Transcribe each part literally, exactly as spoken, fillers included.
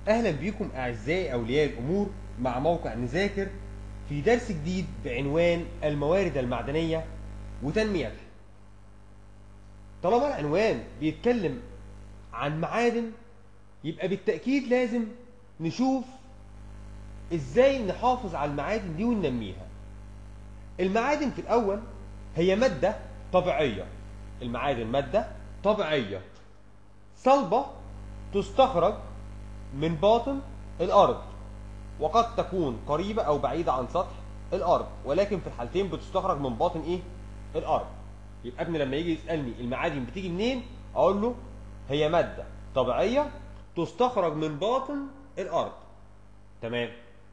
اهلا بكم اعزائي اولياء الامور مع موقع نذاكر في درس جديد بعنوان الموارد المعدنيه وتنميتها. طالما العنوان بيتكلم عن معادن يبقى بالتاكيد لازم نشوف ازاي نحافظ على المعادن دي وننميها. المعادن في الاول هي ماده طبيعيه. المعادن ماده طبيعيه صلبه تستخرج من باطن الارض، وقد تكون قريبه او بعيده عن سطح الارض، ولكن في الحالتين بتستخرج من باطن ايه؟ الارض. يبقى ابني لما يجي يسالني المعادن بتيجي منين، اقول له هي ماده طبيعيه تستخرج من باطن الارض. تمام.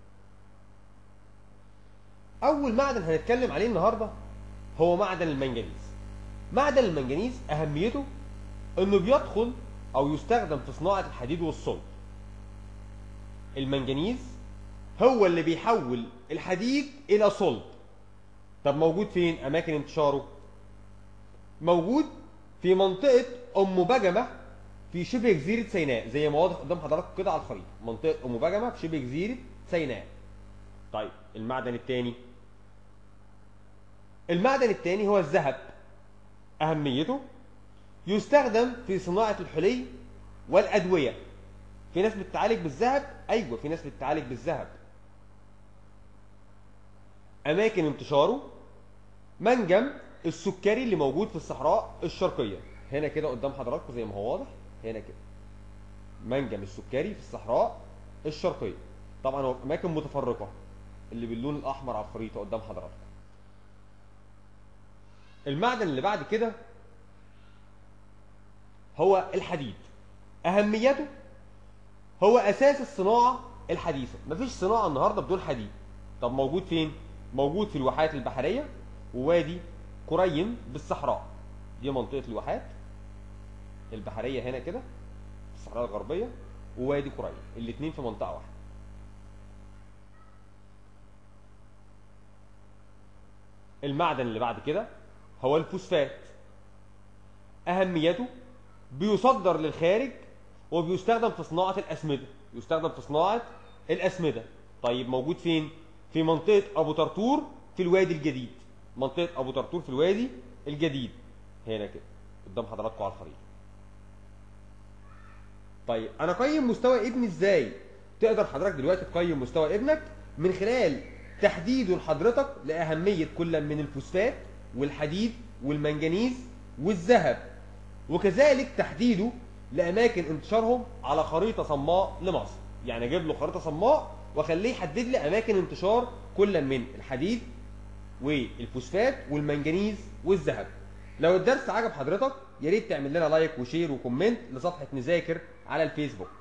اول معدن هنتكلم عليه النهارده هو معدن المنجنيز. معدن المنجنيز اهميته انه بيدخل او يستخدم في صناعه الحديد والصلب. المنجنيز هو اللي بيحول الحديد الى صلب. طب موجود فين؟ اماكن انتشاره موجود في منطقه ام بجمه في شبه جزيره سيناء، زي ما واضح قدام حضراتكم كده على الخريطه، منطقه ام بجمه في شبه جزيره سيناء. طيب المعدن الثاني، المعدن الثاني هو الذهب. اهميته يستخدم في صناعه الحلي والادويه. في ناس بتتعالج بالذهب، ايوه في ناس بتتعالج بالذهب. اماكن انتشاره منجم السكري اللي موجود في الصحراء الشرقيه، هنا كده قدام حضراتكم زي ما هو واضح، هنا كده منجم السكري في الصحراء الشرقيه. طبعا هو اماكن متفرقه اللي باللون الاحمر على الخريطه قدام حضراتكم. المعدن اللي بعد كده هو الحديد. اهميته هو اساس الصناعه الحديثه. مفيش صناعه النهارده بدون حديد. طب موجود فين؟ موجود في الواحات البحريه ووادي كريم بالصحراء، دي منطقه الواحات البحريه هنا كده في الصحراء الغربيه، ووادي كريم، الاثنين في منطقه واحده. المعدن اللي بعد كده هو الفوسفات. اهميته بيصدر للخارج وبيستخدم في صناعه الاسمده، يستخدم في صناعه الاسمده. طيب موجود فين؟ في منطقه ابو طرطور في الوادي الجديد، منطقه ابو طرطور في الوادي الجديد هنا كده قدام حضراتكم على الخريطه. طيب انا اقيم مستوى ابني ازاي؟ تقدر حضرتك دلوقتي تقيم مستوى ابنك من خلال تحديده لحضرتك لاهميه كل من الفوسفات والحديد والمنجنيز والذهب، وكذلك تحديده لاماكن انتشارهم على خريطه صماء لمصر. يعني اجيب له خريطه صماء واخليه يحدد لي اماكن انتشار كل من الحديد والفوسفات والمنجنيز والذهب. لو الدرس عجب حضرتك يا ريت تعمل لنا لايك وشير وكومنت لصفحه نذاكر على الفيسبوك.